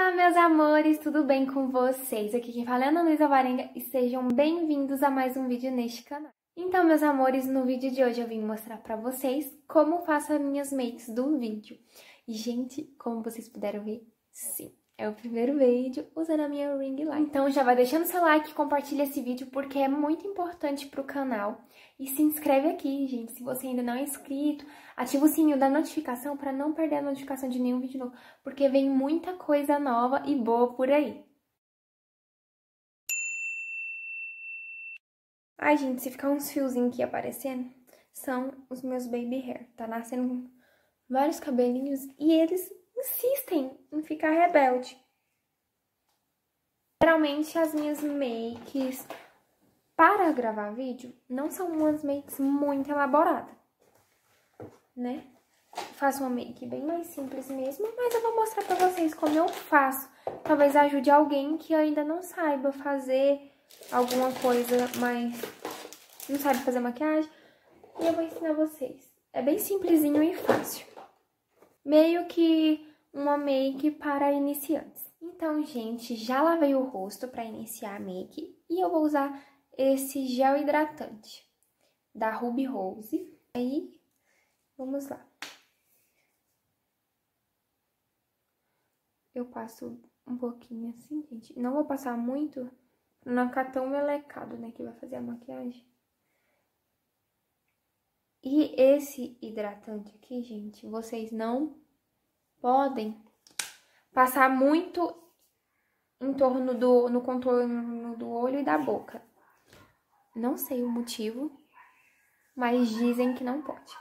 Olá, meus amores, tudo bem com vocês? Aqui quem fala é Ana Luísa Varenga e sejam bem-vindos a mais um vídeo neste canal. Então, meus amores, no vídeo de hoje eu vim mostrar pra vocês como faço as minhas makes do vídeo. E, gente, como vocês puderam ver, sim, é o primeiro vídeo usando a minha ring light. Então, já vai deixando seu like, compartilha esse vídeo porque é muito importante pro canal. E se inscreve aqui, gente, se você ainda não é inscrito, ativa o sininho da notificação para não perder a notificação de nenhum vídeo novo, porque vem muita coisa nova e boa por aí. Ai, gente, se ficar uns fiozinhos aqui aparecendo, são os meus baby hair. Tá nascendo vários cabelinhos e eles insistem em ficar rebelde. Geralmente as minhas makes para gravar vídeo não são umas makes muito elaboradas, né? Faço uma make bem mais simples mesmo, mas eu vou mostrar pra vocês como eu faço. Talvez ajude alguém que ainda não saiba fazer alguma coisa, mas não sabe fazer maquiagem. E eu vou ensinar vocês. É bem simplesinho e fácil. Meio que uma make para iniciantes. Então, gente, já lavei o rosto pra iniciar a make. E eu vou usar esse gel hidratante da Ruby Rose. Aí, vamos lá. Eu passo um pouquinho assim, gente. Não vou passar muito, pra não ficar tão melecado, né, que vai fazer a maquiagem. E esse hidratante aqui, gente, vocês não podem passar muito em torno no contorno do olho e da boca. Não sei o motivo, mas dizem que não pode.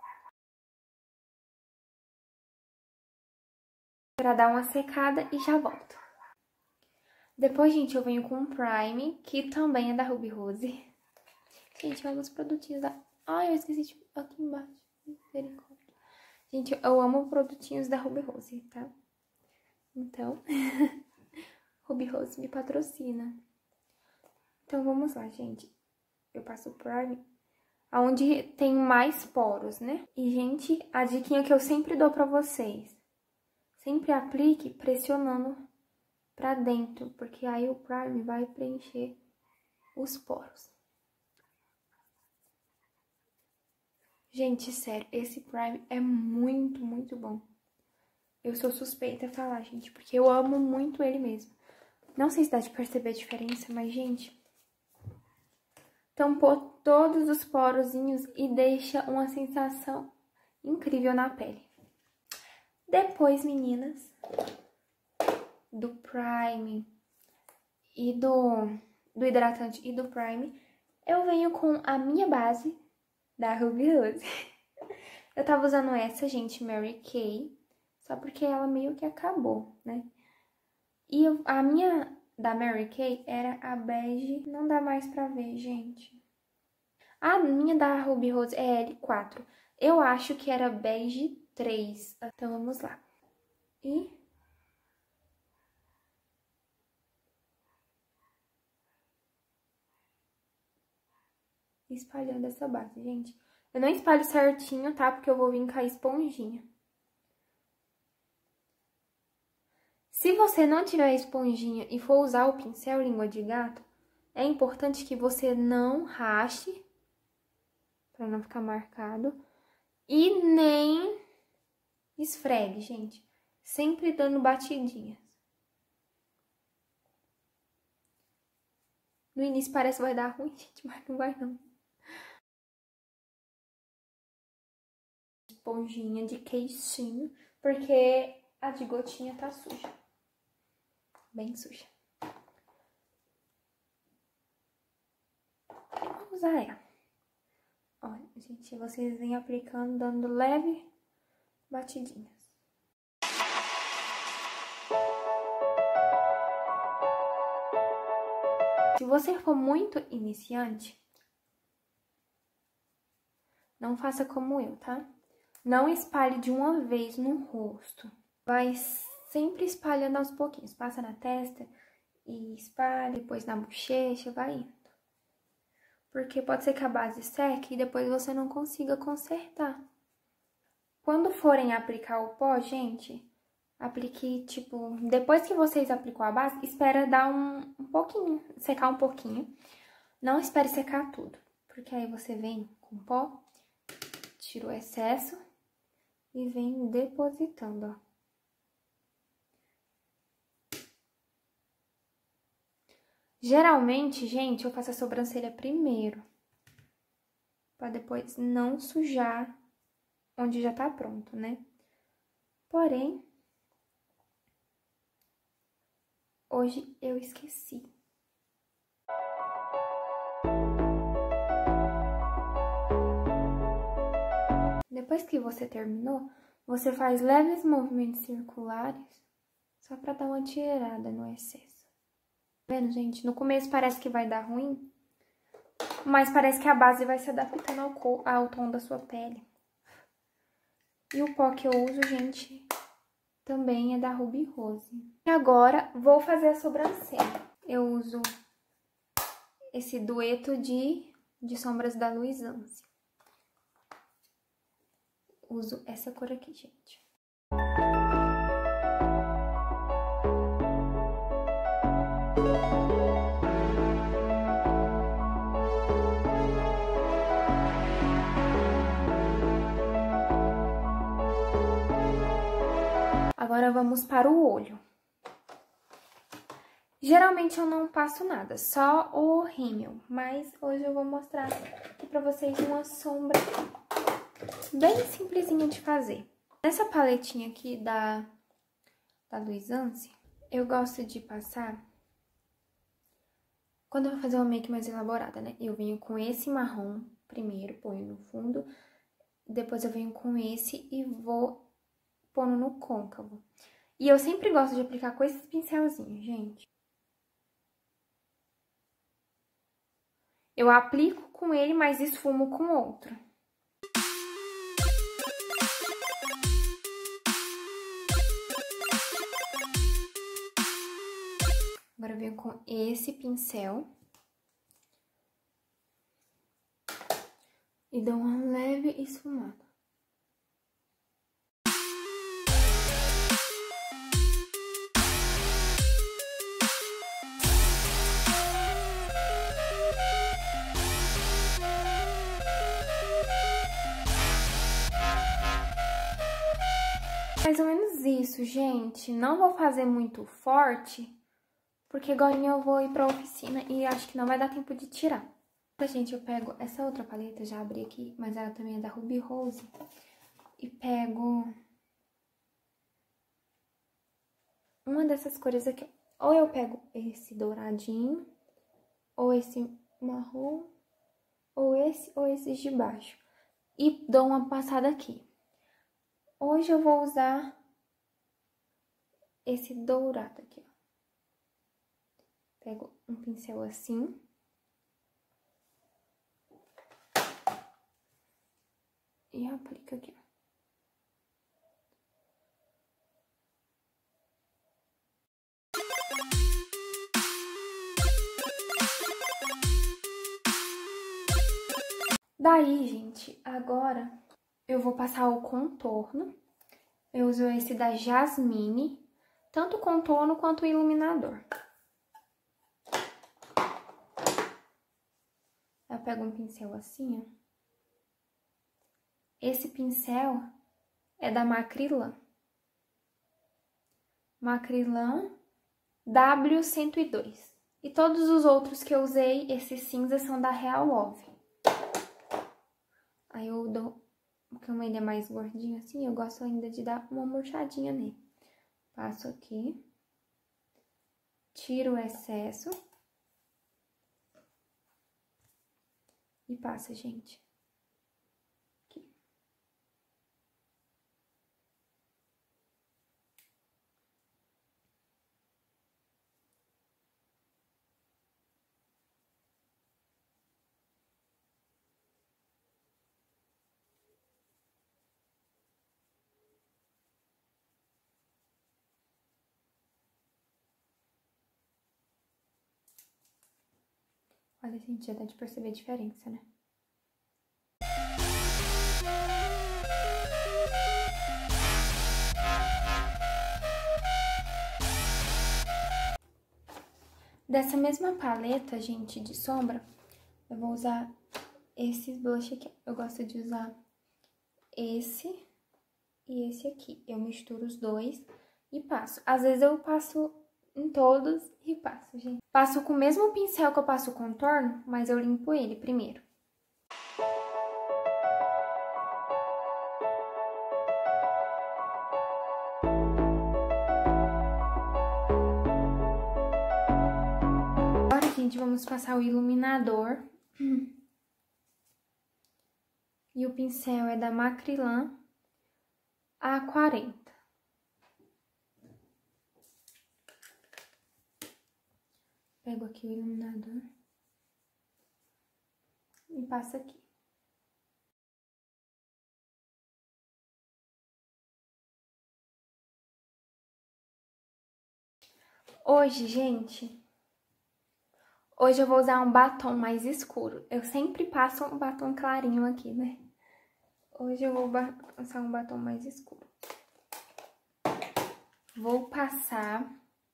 Pra dar uma secada e já volto. Depois, gente, eu venho com um prime, que também é da Ruby Rose. Gente, eu amo os produtinhos da... Ai, eu esqueci de... aqui embaixo. Gente, eu amo produtinhos da Ruby Rose, tá? Então, Ruby Rose me patrocina. Então, vamos lá, gente. Eu passo o prime aonde tem mais poros, né? E, gente, a diquinha que eu sempre dou pra vocês. Sempre aplique pressionando pra dentro, porque aí o prime vai preencher os poros. Gente, sério, esse prime é muito, muito bom. Eu sou suspeita a falar, gente, porque eu amo muito ele mesmo. Não sei se dá de perceber a diferença, mas, gente, tampou todos os porozinhos e deixa uma sensação incrível na pele. Depois, meninas, do prime e do hidratante e do prime, eu venho com a minha base da Ruby Rose. Eu tava usando essa, gente, Mary Kay, só porque ela meio que acabou, né? E a minha da Mary Kay era a bege, não dá mais pra ver, gente. A minha da Ruby Rose é L4. Eu acho que era bege 3. Então, vamos lá. E... espalhando essa base, gente. Eu não espalho certinho, tá? Porque eu vou vir com a esponjinha. Se você não tiver a esponjinha e for usar o pincel língua de gato, é importante que você não rache, pra não ficar marcado, e nem esfregue, gente. Sempre dando batidinhas. No início parece que vai dar ruim, gente, mas não vai não. Esponjinha de queixinho, porque a de gotinha tá suja. Bem suja. Vou usar ela. Olha, gente, vocês vêm aplicando, dando leve batidinhas. Se você for muito iniciante, não faça como eu, tá? Não espalhe de uma vez no rosto. Vai sempre espalhando aos pouquinhos. Passa na testa e espalha, depois na bochecha, vai indo. Porque pode ser que a base seque e depois você não consiga consertar. Quando forem aplicar o pó, gente, Aplique, tipo, depois que vocês aplicou a base, espera dar um pouquinho, secar um pouquinho. Não espere secar tudo, porque aí você vem com pó, tira o excesso e vem depositando, ó. Geralmente, gente, eu faço a sobrancelha primeiro, pra depois não sujar onde já tá pronto, né? Porém, hoje eu esqueci. Depois que você terminou, você faz leves movimentos circulares, só pra dar uma tirada no excesso. Tá vendo, gente? No começo parece que vai dar ruim, mas parece que a base vai se adaptando ao tom da sua pele. E o pó que eu uso, gente, também é da Ruby Rose. E agora, vou fazer a sobrancelha. Eu uso esse dueto de sombras da Luisance. Uso essa cor aqui, gente. Agora vamos para o olho. Geralmente eu não passo nada, só o rímel, mas hoje eu vou mostrar aqui pra vocês uma sombra bem simplesinha de fazer. Nessa paletinha aqui da Luisance, eu gosto de passar, quando eu vou fazer uma make mais elaborada, né? Eu venho com esse marrom primeiro, ponho no fundo, depois eu venho com esse e vou pondo no côncavo. E eu sempre gosto de aplicar com esses pincelzinhos, gente. Eu aplico com ele, mas esfumo com outro. Agora eu venho com esse pincel. E dou uma leve esfumada. Mais ou menos isso, gente. Não vou fazer muito forte, porque agora eu vou ir pra oficina e acho que não vai dar tempo de tirar. Gente, eu pego essa outra paleta, já abri aqui, mas ela também é da Ruby Rose. E pego uma dessas cores aqui. Ou eu pego esse douradinho, ou esse marrom, ou esses de baixo. E dou uma passada aqui. Hoje eu vou usar esse dourado aqui, ó. Pego um pincel assim. E aplico aqui, ó. Daí, gente, agora eu vou passar o contorno. Eu uso esse da Jasmine, tanto o contorno quanto o iluminador. Eu pego um pincel assim, ó. Esse pincel é da Macrylan. Macrylan W102. E todos os outros que eu usei, esses cinzas, são da Real Love. Aí eu dou, porque ele é mais gordinho assim, eu gosto ainda de dar uma murchadinha nele. Passo aqui. Tiro o excesso. E passa, gente. Olha, gente, já dá de perceber a diferença, né? Dessa mesma paleta, gente, de sombra, eu vou usar esses blush aqui. Eu gosto de usar esse e esse aqui. Eu misturo os dois e passo. Às vezes eu passo em todos e passo, gente. Passo com o mesmo pincel que eu passo o contorno, mas eu limpo ele primeiro. Agora, gente, vamos passar o iluminador. E o pincel é da Macrylan A40. Pego aqui o iluminador e passo aqui. Hoje, gente, hoje eu vou usar um batom mais escuro. Eu sempre passo um batom clarinho aqui, né? Hoje eu vou passar um batom mais escuro. Vou passar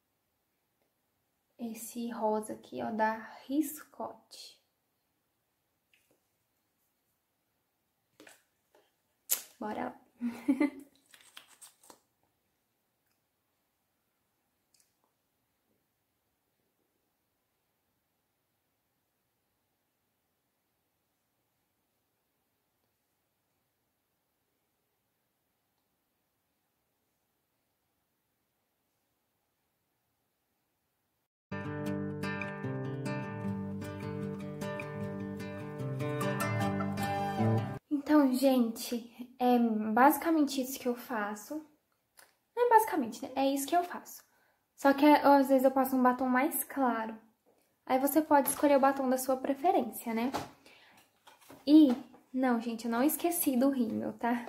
esse rosa aqui, ó, da Riscote. Bora lá. Então, gente, é basicamente isso que eu faço. Não é basicamente, né? É isso que eu faço. Só que às vezes eu passo um batom mais claro. Aí você pode escolher o batom da sua preferência, né? E, não, gente, eu não esqueci do rímel, tá?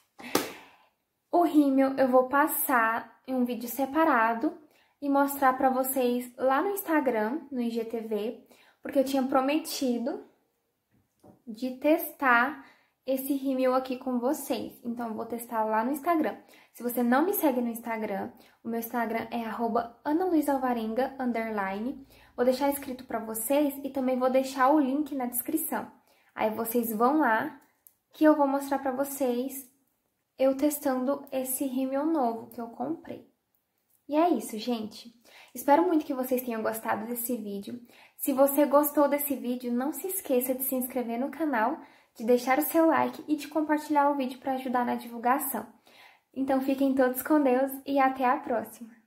O rímel eu vou passar em um vídeo separado e mostrar pra vocês lá no Instagram, no IGTV, porque eu tinha prometido de testar esse rímel aqui com vocês. Então, eu vou testar lá no Instagram. Se você não me segue no Instagram, o meu Instagram é @analuisalvarenga_. Vou deixar escrito pra vocês e também vou deixar o link na descrição. Aí vocês vão lá, que eu vou mostrar pra vocês eu testando esse rímel novo que eu comprei. E é isso, gente. Espero muito que vocês tenham gostado desse vídeo. Se você gostou desse vídeo, não se esqueça de se inscrever no canal, de deixar o seu like e de compartilhar o vídeo para ajudar na divulgação. Então, fiquem todos com Deus e até a próxima!